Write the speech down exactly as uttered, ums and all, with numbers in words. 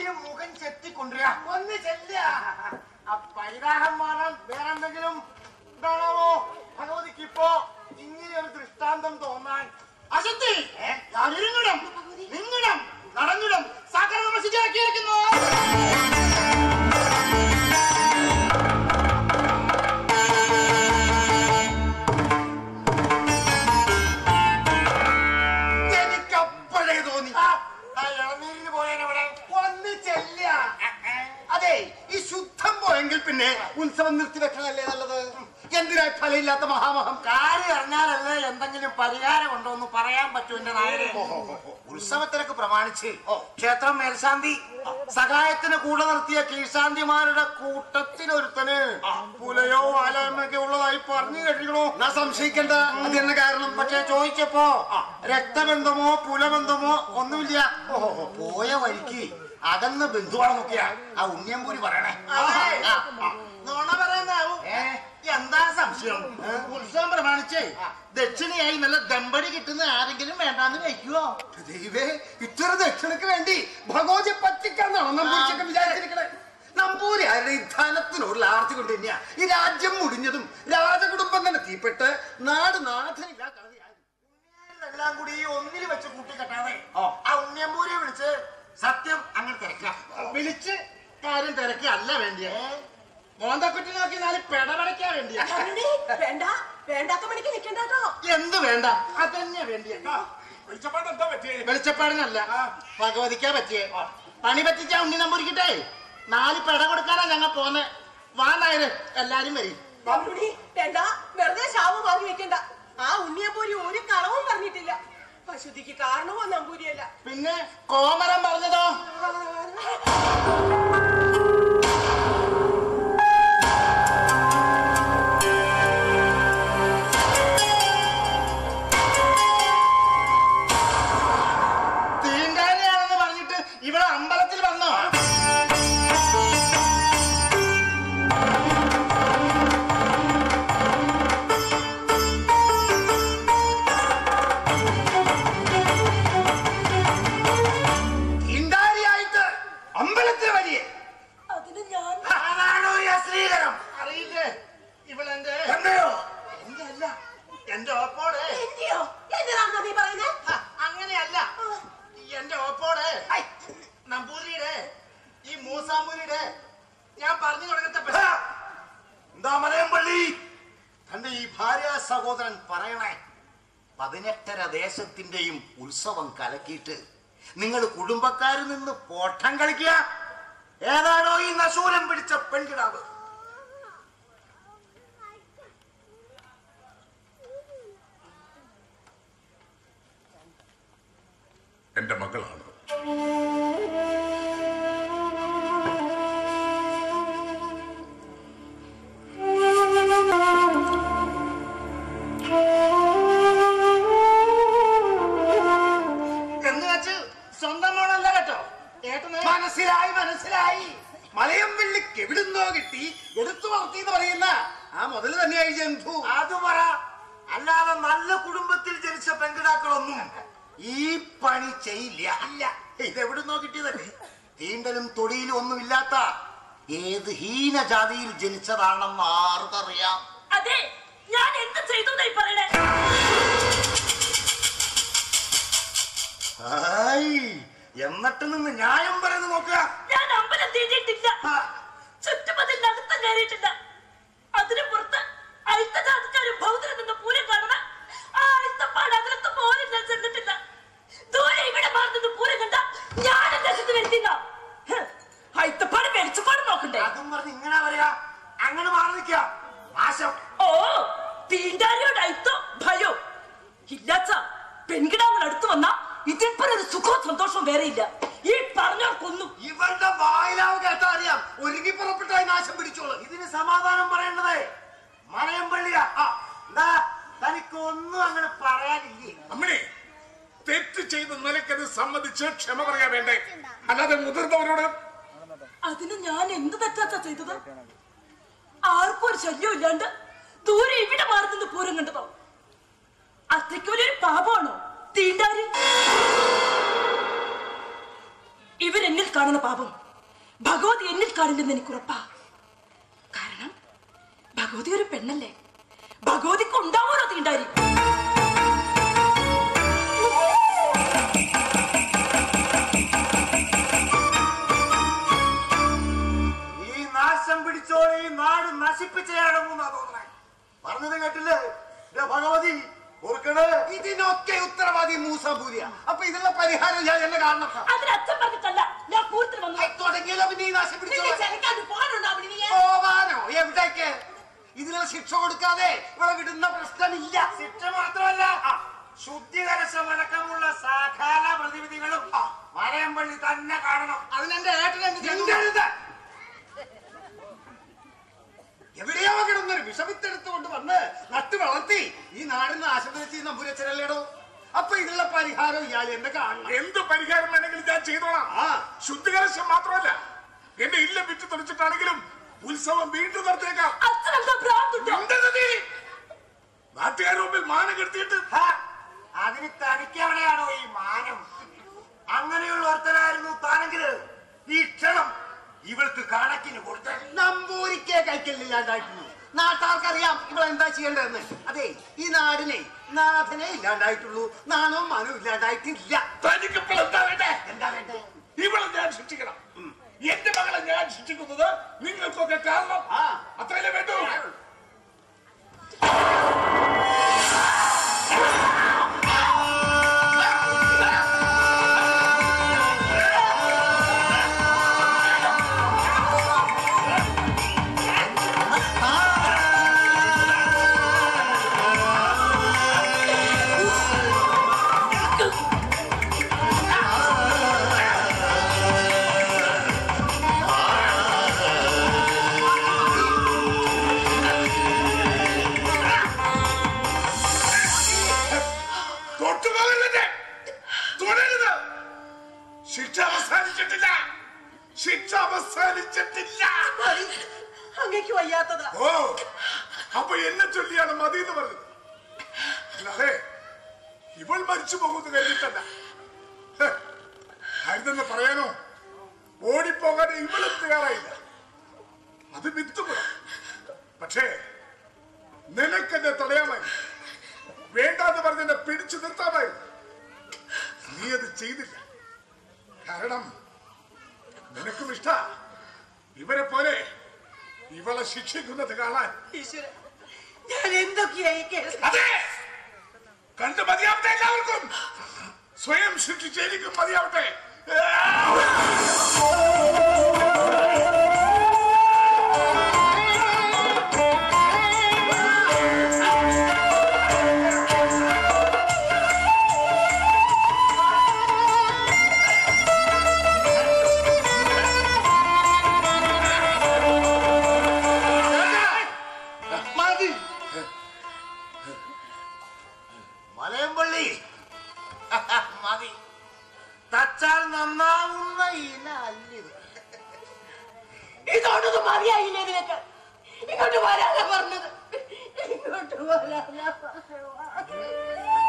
ആദ്യം മുഖം ചെത്തിക്കൊണ്ടുവരാ. ഒന്ന് ചെല്ലുക. ആ പരിതാഹം മാറാൻ വേറെന്തെങ്കിലും എന്താണാവോ ഭഗവതിക്ക് ഇപ്പോ ഇങ്ങനെ ഒരു ദൃഷ്ടാന്തം തോന്നാൻ? അശക്തി ഇരുന്നിടം നിന്നിടം നടന്നിടം സകല നമസ്കരിക്കുന്നു. എനിക്കപ്പോഴേ തോന്നി ഇളനീരിന് പോയവിടെ ഒന്ന് ചെല്ലുക. അതെ, ഈ ശുദ്ധം പോയെങ്കിൽ പിന്നെ ഉത്സവം നിർത്തിവെക്കണല്ലേ നല്ലത്. എന്തിനാ ഫലമില്ലാത്ത മഹാമഹം? കാര്യം അറിഞ്ഞാലല്ലേ എന്തെങ്കിലും പരിഹാരം ഉണ്ടോ എന്ന് പറയാൻ പറ്റൂ എന്റെ നായരെ. ഉത്സവത്തിനൊക്കെ പ്രമാണിച്ച് ക്ഷേത്രം മേൽശാന്തി സഹായത്തിന് കൂടെ നിർത്തിയ കീഴ്ശാന്തിമാരുടെ കൂട്ടത്തിനൊരുത്തന് പുലയോ ആലമൊക്കെ ഉള്ളതായി പറഞ്ഞു കഴിക്കണോ? ഞാൻ സംശയിക്കണ്ട, അത് തന്നെ കാരണം. പക്ഷെ ചോദിച്ചപ്പോ രക്തബന്ധമോ പുലബന്ധമോ ഒന്നുമില്ല. പോയ വഴിക്ക് അകന്ന് ബന്ധുവാണെന്നൊക്കെയാ ആ ഉണ്ണിയമ്പൂരി പറയണേ. നോണ പറയുന്നാവും. എന്താ സംശയം? ഉത്സവം പ്രമാണിച്ച് ദക്ഷിണയായി നല്ല ദമ്പടി കിട്ടുന്ന ആരെങ്കിലും വേണ്ടാന്ന് വയ്ക്കുവോ? ദൈവേ, ഇത്ര ദക്ഷിണക്ക് വേണ്ടി ഭഗവതി പറ്റിക്കാന്നാണോ നമ്പൂരിച്ചൊക്കെ വിചാരിച്ചിരിക്കണേ? നമ്പൂരി ആരുടെ ഈ ധനത്തിനോടുള്ള ആർത്തി കൊണ്ട് തന്നെയാ ഈ രാജ്യം മുടിഞ്ഞതും രാജകുടുംബം തന്നെ തീപ്പെട്ട് നാട് നാഥനില്ല എല്ലാം കൂടി ഒന്നിൽ വെച്ച് കൂട്ടിക്കെട്ടാതെ ആ ഉണ്ണിയമ്പൂരിയെ വിളിച്ച് സത്യം അങ്ങനെ തിരക്കാം. വിളിച്ച് കാര്യം തിരക്കുക അല്ല വേണ്ടിയ മോന്തക്കുറ്റി നോക്കി നാല് പെടപടയ്ക്കാ വേണ്ടിയ. എന്ത് വേണ്ട അതന്നെ വേണ്ടിയ. വെളിച്ചപ്പാടിനല്ല ഭഗവതിക്കാ പറ്റിയേ. പണി പറ്റിച്ചാ ഉണ്ണി നമ്പൂരിക്കിട്ടേ നാല് പെട കൊടുക്കാനാ ഞങ്ങൾ പോന്നെ. വാ നായര്, എല്ലാരും വരും. വെറുതെ ശാവ് വാങ്ങി വെക്കണ്ട. ആ ഉണ്ണിയമ്പൂരി ഒരു കളവും പറഞ്ഞിട്ടില്ല. പശുതിക്ക് കാരണമോ നമ്പൂരിയല്ല. പിന്നെ കോമരം പറഞ്ഞതോ? തീണ്ടാനെയാണെന്ന് പറഞ്ഞിട്ട് ഇവിടെ അമ്പലത്തിൽ വന്നോ? അമ്പലത്തിൽ വഴിയേ അതിന് ഞാൻ ശ്രീകരം അറിയില്ലേ? ഇവളെന്റെ എന്റെയോ? എന്റെ അല്ല, എന്റെ ഓപ്പോടെ. അങ്ങനെയല്ല, എന്റെ ഓപ്പോടെ നമ്പൂരിയുടെ ഈ മൂസാമ്പൂരിയുടെ ഞാൻ പറഞ്ഞു തുടങ്ങത്തെ. എന്താ മലയമ്പള്ളി തന്റെ ഈ ഭാര്യ സഹോദരൻ പറയണേ? പതിനെട്ടര ദേശത്തിന്റെയും ഉത്സവം കലക്കിയിട്ട് നിങ്ങൾ കുടുംബക്കാരിൽ നിന്ന് പോട്ടം കളിക്കുക. ഏതാണോ ഈ നശൂലം പിടിച്ച പെൺകിടാവ്? എന്റെ മകളാണ്. സ്വന്തമാണല്ല കേട്ടോ. മനസ്സിലായി മനസ്സിലായി. മലയമ്പള്ളിക്ക് എവിടുന്നോ കിട്ടി എടുത്തു വളർത്തി എന്ന് പറയുന്ന ആ മുതൽ തന്നെയായി ജന്തു. അത് പറ. അല്ലാതെ നല്ല കുടുംബത്തിൽ ജനിച്ച പെൺകിടാക്കളൊന്നും ഈ പണി ചെയ്യില്ല. ഇല്ല, ഇതെവിടുന്നോ കിട്ടിയതല്ലേ. തീണ്ടലും തൊടിയിലും ഒന്നും ഇല്ലാത്ത ഏത് ഹീനജാതിയിൽ ജനിച്ചതാണെന്ന് ആർക്കറിയാം? അതെ, ഞാൻ എന്ത് ചെയ്തു പറയണേ? എന്നിട്ട് നിന്ന് ന്യായം പറയുന്നത് നോക്കുക. ഞാൻ അമ്പലം തീണ്ടിയിട്ടില്ല, ചുറ്റുമതിനകത്ത് കയറിയിട്ടില്ല. അതിന് പുറത്ത് അയിത്തജാതിക്കാരും ബൗദ്ധരും നിന്ന് പൂരം കാണുന്ന ആ അയിത്തപ്പാട് അതിലത്ത് പോലും ഞാൻ ചെന്നിട്ടില്ല. ദൂരെ ഇവിടെ മാറുന്നത് പൂരം കണ്ട ഞാൻ ദേശത്ത് വരുത്തില്ല. അയിത്തപ്പാട് വെളിച്ചപ്പാട് നോക്കണ്ടേ? അതും പറഞ്ഞ് ഇങ്ങനെ പറയാ. അങ്ങനെ മാറി നിൽക്കുക. നാശം. ഓ, തീണ്ടാരിയോട് അയിത്തോ ഭയോ ഇല്ലാച്ച പെൺകിടാങ്ങൾ അടുത്ത് വന്നാ ഇതിൽപ്പൊരു സുഖവും സന്തോഷവും വേറെ ഇല്ല. ഈ പറഞ്ഞോർക്കൊന്നും ഇവരുടെ വായിലാവ് കേട്ടാ അറിയാം ഒരുങ്ങി പുറപ്പെട്ടായി നാശം പിടിച്ചോളൂ. ഇതിന് സമാധാനം പറയേണ്ടതേ മലയമ്പള്ളിയാ. എന്താ തനിക്ക് ഒന്നും അങ്ങനെ പറയാനില്ലേ? അമ്മേ, തെറ്റ് ചെയ്ത് നിലക്കത് സമ്മതിച്ച് ക്ഷമ പറയാൻ വേണ്ടേ? അല്ലാതെ മുതിർന്നവരോട്. അതിന് ഞാൻ എന്ത് തെറ്റാച്ചാ ചെയ്തത്? ആർക്കും ഒരു ശല്യം ഇല്ലാണ്ട് ദൂരെ ഇവിടെ മാറി നിന്ന് പൂരം കണ്ടതോ? അത്രയ്ക്ക് വലിയൊരു പാപമാണോ തീണ്ടാരി? ഇവരെന്നിൽ കാണുന്ന പാപം ഭഗവതി എന്നിൽ കാണില്ലെന്ന് എനിക്ക് ഉറപ്പാ. കാരണം ഭഗവതി ഒരു പെണ്ണല്ലേ, ഭഗവതിക്ക് ഉണ്ടാവാനോ തീണ്ടായിരിക്കും. ഈ നാശം പിടിച്ചോളി ഈ നാട് നശിപ്പിച്ചാണെന്നാ തോന്നണേ. പറഞ്ഞത് കേട്ടില്ലേ ഭഗവതി? ഇതിനൊക്കെ ഉത്തരവാദി മൂസാപൂരിയ. അപ്പൊ ഇതിനുള്ള പരിഹാരം ഞാൻ എന്നെ കാണണം. അതിന് അച്ഛൻ പറഞ്ഞിട്ടല്ല ഞാൻ പൂരത്തിന് വന്നു. തുടങ്ങിയല്ലോ പിന്നെ ഈ നാശം പിടിച്ചോ. പോവാനോ? എവിടേക്ക്? ഇതിനുള്ള ശിക്ഷ കൊടുക്കാതെ ഇവിടെ വിടുന്ന പ്രശ്നമില്ല. ശിക്ഷ മാത്രമല്ല, ശുദ്ധീകരണമടക്കമുള്ള സകല പ്രതിവിധികളും മലയമ്പള്ളി തന്നെ കാണണം. അതിനെന്റെ ഏട്ടനെന്ത് എവിടെയോ കിടന്നൊരു വിഷമിത്തെടുത്തുകൊണ്ട് വന്ന് നട്ടു വളർത്തി ഈ നാടിന് ആശുപത്രി നമ്പൂരച്ചനല്ലേടോ. അപ്പൊ ഇതിനുള്ള പരിഹാരം ഇയാൾ എന്നെ കാണണം. എന്ത് പരിഹാരം വേണമെങ്കിലും ഞാൻ ചെയ്തോളാം. ശുദ്ധീകരണം മാത്രമല്ല, എന്റെ ഇല്ല വിറ്റ് തെളിച്ചിട്ടാണെങ്കിലും ഉത്സവം വീണ്ടും നടത്തിയേക്കാം. നാട്ടുകാരുടെ മുമ്പിൽ മാനം കെടുത്തിയിട്ട് അതിന് തനിക്കെവിടെയാണോ ഈ മാനം? അങ്ങനെയുള്ള ഒരുത്തനായിരുന്നു താനെങ്കില് ഈ ക്ഷണം ഇവൾക്ക് കണക്കിന് കൊടുത്ത നമ്പൂരിക്കേ കൈക്കല്ലില്ലാണ്ടായിട്ടുള്ളൂ. നാട്ടാർക്കറിയാം ഇവളെന്താ ചെയ്യേണ്ടതെന്ന്. അതെ, ഈ നാടിനെ നാഥനെ ഇല്ലാണ്ടായിട്ടുള്ളൂ, നാണവും മാനവും ഇല്ലാണ്ടായിട്ടില്ല. എന്താ വേണ്ടേ? ഇവളെ ഞാൻ ശിക്ഷിക്കണം. എന്റെ മകളെ ഞാൻ ശിക്ഷിക്കുന്നത് നിങ്ങൾക്കൊക്കെ കാരണം അത്രയല്ലേ വേണ്ടു? ശിക്ഷ അവസാനിച്ചിട്ടില്ല, ശിക്ഷ അവസാനിച്ചിട്ടില്ല. അങ്ങേക്ക് വയ്യാത്തതാ. ഓ, അപ്പൊ എന്നെ ചൊല്ലിയാണ് മതി എന്ന് പറഞ്ഞത്. അല്ലാതെ ഇവൾ മരിച്ചു പോകുന്നത് കഴിഞ്ഞിട്ടല്ല. ആയിരുന്നെന്ന് പറയാനോ ഓടിപ്പോകാൻ ഇവളും തയ്യാറായില്ല. അത് വിത്തുപുറം. പക്ഷേ നിനക്കെന്നെ തടയാമായി, വേണ്ടാന്ന് പറഞ്ഞെന്നെ പിടിച്ചു നിർത്താമായി. നീ അത് ചെയ്തില്ല. കാരണം നിനക്കും ഇഷ്ട ഇവരെ പോലെ ഇവളെ ശിക്ഷിക്കുന്നത് കാണാൻ. ഞാൻ എന്തൊക്കെയായി അതെ, കണ്ടു മതിയാവട്ടെ. എല്ലാവർക്കും സ്വയം ശിക്ഷിച്ച് എനിക്കും മതിയാവട്ടെ. മലയമ്പള്ളി മതി. തച്ചാൽ നന്നാവുന്ന ഇല അല്ലിത്. ഇതോടൊന്നും മതിയായില്ലേ നിനക്ക്? ഇങ്ങോട്ട് വരാനാ പറഞ്ഞത്, ഇങ്ങോട്ട് വരാനാ പറഞ്ഞത്.